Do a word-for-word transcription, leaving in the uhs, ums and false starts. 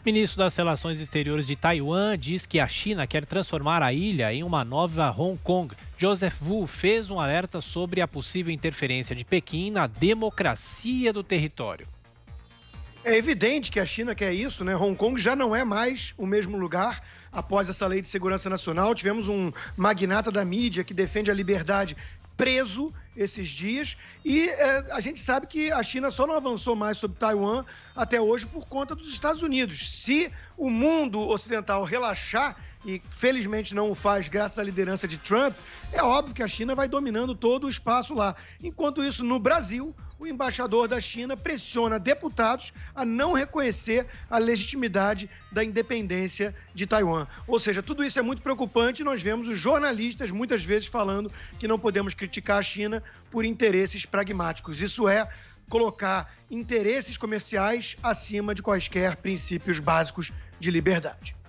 Ministro das Relações Exteriores de Taiwan diz que a China quer transformar a ilha em uma nova Hong Kong. Joseph Wu fez um alerta sobre a possível interferência de Pequim na democracia do território. É evidente que a China quer isso, né? Hong Kong já não é mais o mesmo lugar após essa lei de segurança nacional. Tivemos um magnata da mídia que defende a liberdade preso esses dias e é, a gente sabe que a China só não avançou mais sobre Taiwan até hoje por conta dos Estados Unidos. Se o mundo ocidental relaxar, e felizmente não o faz graças à liderança de Trump, é óbvio que a China vai dominando todo o espaço lá. Enquanto isso, no Brasil, o embaixador da China pressiona deputados a não reconhecer a legitimidade da independência de Taiwan. Ou seja, tudo isso é muito preocupante e nós vemos os jornalistas muitas vezes falando que não podemos criticar a China por interesses pragmáticos. Isso é colocar interesses comerciais acima de quaisquer princípios básicos de liberdade.